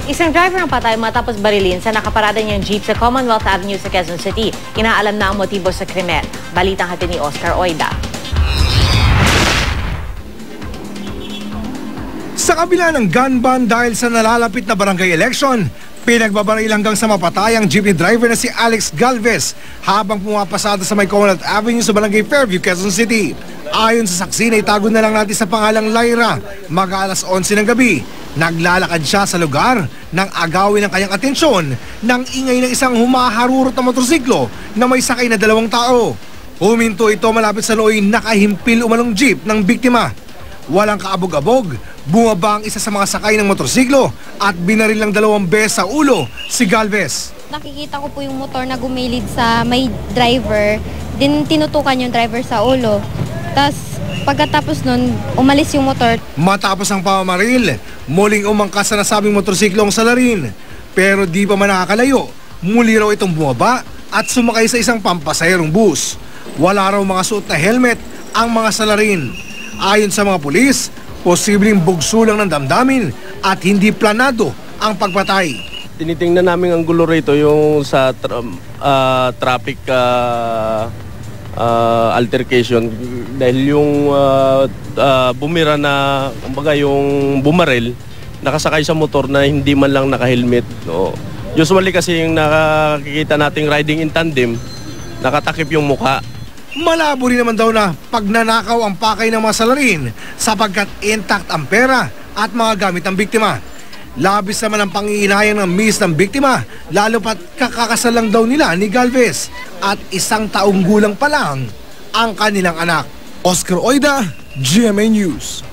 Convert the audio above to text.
Isang driver ang patay matapos barilin sa nakaparada niyang jeep sa Commonwealth Avenue sa Quezon City. Inaalam na ang motibo sa krimen. Balitang hatid ni Oscar Oida. Sa kabila ng gun ban dahil sa nalalapit na barangay election, pinagbabaril hanggang sa mapatay ang jeepney driver na si Alex Galvez habang pumapasada sa may Commonwealth Avenue sa barangay Fairview, Quezon City. Ayon sa saksi na itago na lang natin sa pangalang Lyra, mag-alas 11 ng gabi, naglalakad siya sa lugar nang agawin ang kanyang atensyon ng ingay ng isang humaharurot na motorsiklo na may sakay na 2 tao. Huminto ito malapit sa looy nakahimpil umanong jeep ng biktima. Walang kaabog-abog, bumaba ang isa sa mga sakay ng motorsiklo at binaril ng 2 beses sa ulo si Galvez. Nakikita ko po yung motor na gumilid sa may driver, din tinutukan yung driver sa ulo. Tapos pagkatapos nun, umalis yung motor. Matapos ang pamamaril, muling umangkas sa nasabing motorsiklo ang salarin. Pero di pa man nakakalayo, muli raw itong bumaba at sumakay sa isang pampasayarong bus. Wala raw mga suot na helmet ang mga salarin. Ayon sa mga pulis, posibleng bugso lang ng damdamin at hindi planado ang pagpatay. Tinitingnan namin ang gulo rito yung sa traffic altercation dahil yung bumira na, kumbaga yung bumarel, nakasakay sa motor na hindi man lang naka-helmet. No. Usually kasi yung nakikita nating riding in tandem, nakatakip yung mukha. Malabo rin naman daw na pagnanakaw ang pakay ng mga salarin sapagkat intact ang pera at mga gamit ng biktima. Labis naman ang pangihinayang ng miss ng biktima, lalo pat kakakasal lang daw nila ni Galvez at 1 taong gulang pa lang ang kanilang anak. Oscar Oida, GMA News.